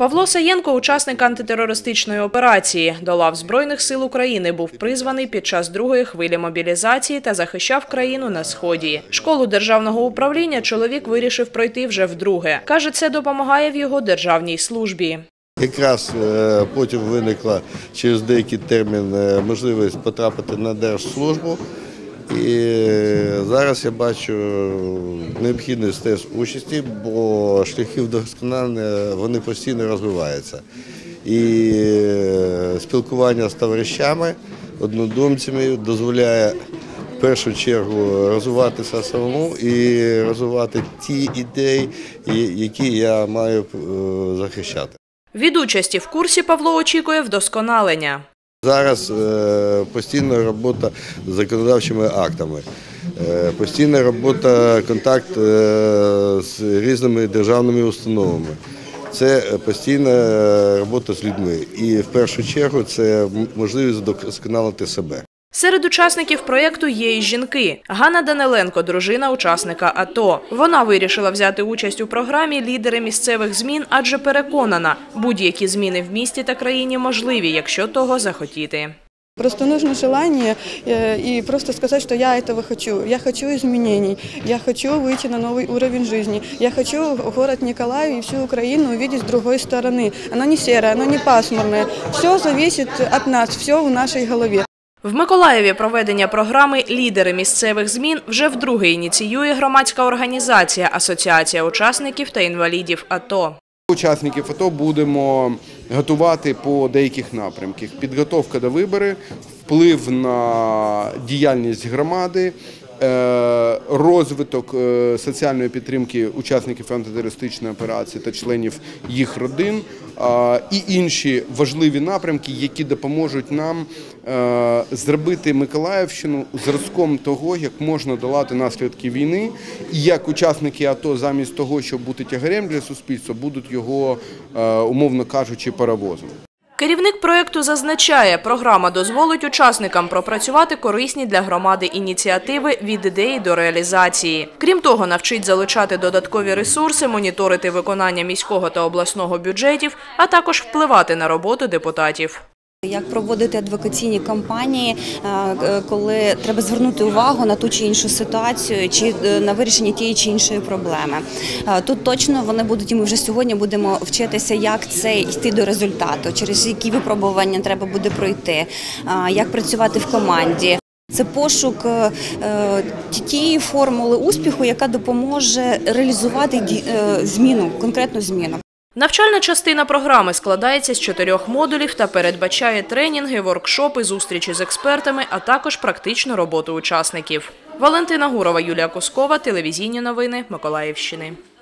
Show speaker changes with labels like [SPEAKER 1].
[SPEAKER 1] Павло Саєнко – учасник антитерористичної операції. До лав Збройних сил України був призваний під час другої хвилі мобілізації та захищав країну на Сході. Школу державного управління чоловік вирішив пройти вже вдруге. Каже, це допомагає в його державній службі.
[SPEAKER 2] Якраз потім виникла через деякий термін можливість потрапити на держслужбу. І зараз я бачу необхідність теж участі, бо шляхи вдосконалення вони постійно розвиваються. І спілкування з товаришами, однодумцями дозволяє в першу чергу розвиватися самому і розвивати ті ідеї, які я маю захищати.
[SPEAKER 1] Від участі в курсі Павло очікує вдосконалення.
[SPEAKER 2] Зараз постійна робота з законодавчими актами, постійна робота, контакт з різними державними установами. Це постійна робота з людьми і в першу чергу це можливість вдосконалити себе.
[SPEAKER 1] Серед учасників проєкту є і жінки. Ганна Даниленко – дружина учасника АТО. Вона вирішила взяти участь у програмі «Лідери місцевих змін», адже переконана, будь-які зміни в місті та країні можливі, якщо того захотіти.
[SPEAKER 3] Просто нужно желание и просто сказать, что я этого хочу. Я хочу изменений, я хочу выйти на новый уровень жизни. Я хочу город Николаев и всю Украину увидеть с другой стороны. Оно не серое, оно не пасмурное. Все зависит от нас, все в нашей голове.
[SPEAKER 1] В Миколаєві проведення програми «Лідери місцевих змін» вже вдруге ініціює громадська організація «Асоціація учасників та інвалідів АТО».
[SPEAKER 4] Учасників АТО будемо готувати по деяких напрямках. Підготовка до виборів, вплив на діяльність громади, розвиток соціальної підтримки учасників антитерористичної операції та членів їх родин і інші важливі напрямки, які допоможуть нам зробити Миколаївщину зразком того, як можна долати наслідки війни і як учасники АТО замість того, щоб бути тягарем для суспільства, будуть його, умовно кажучи, паровозом.
[SPEAKER 1] Керівник проєкту зазначає, програма дозволить учасникам пропрацювати корисні для громади ініціативи від ідеї до реалізації. Крім того, навчить залучати додаткові ресурси, моніторити виконання міського та обласного бюджетів, а також впливати на роботу депутатів.
[SPEAKER 5] Як проводити адвокаційні кампанії, коли треба звернути увагу на ту чи іншу ситуацію, чи на вирішення тієї чи іншої проблеми. Тут точно вони будуть, і ми вже сьогодні будемо вчитися, як це йти до результату, через які випробування треба буде пройти, як працювати в команді. Це пошук тієї формули успіху, яка допоможе реалізувати зміну, конкретну зміну.
[SPEAKER 1] Навчальна частина програми складається з 4 модулів та передбачає тренінги, воркшопи, зустрічі з експертами, а також практичну роботу учасників. Валентина Гурова, Юлія Кускова, телевізійні новини Миколаївщини.